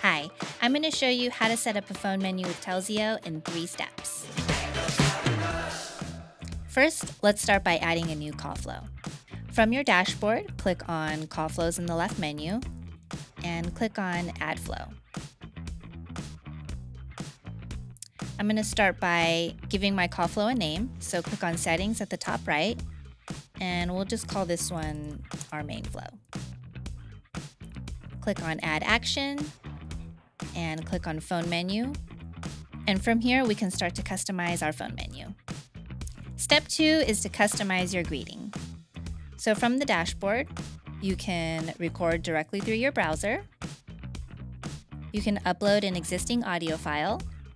Hi, I'm going to show you how to set up a phone menu with Telzio in 3 steps. First, let's start by adding a new call flow. From your dashboard, click on Call Flows in the left menu and click on Add Flow. I'm going to start by giving my call flow a name, so click on Settings at the top right, and we'll just call this one our main flow. Click on Add Action, and click on Phone Menu, and from here we can start to customize our phone menu. Step 2 is to customize your greeting. So from the dashboard, you can record directly through your browser, you can upload an existing audio file,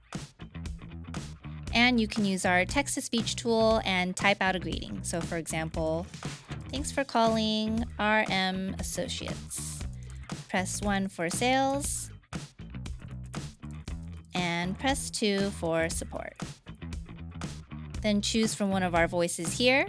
and you can use our text-to-speech tool and type out a greeting. So for example, thanks for calling RM Associates. Press 1 for sales, and press 2 for support. Then choose from one of our voices here.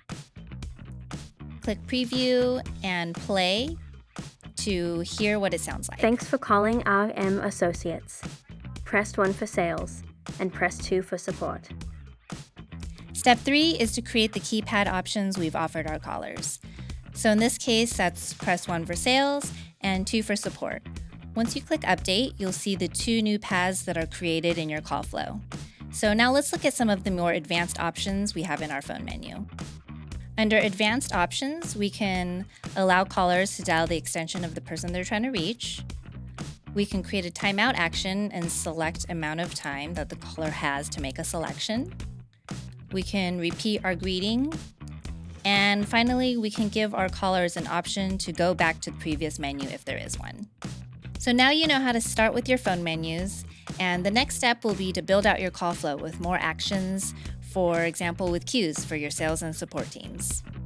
Click preview and play to hear what it sounds like. Thanks for calling RM Associates. Press 1 for sales and press 2 for support. Step 3 is to create the keypad options we've offered our callers. So in this case, that's press 1 for sales and 2 for support. Once you click update, you'll see the 2 new paths that are created in your call flow. So now let's look at some of the more advanced options we have in our phone menu. Under advanced options, we can allow callers to dial the extension of the person they're trying to reach. We can create a timeout action and select amount of time that the caller has to make a selection. We can repeat our greeting. And finally, we can give our callers an option to go back to the previous menu if there is one. So now you know how to start with your phone menus, and the next step will be to build out your call flow with more actions, for example with queues for your sales and support teams.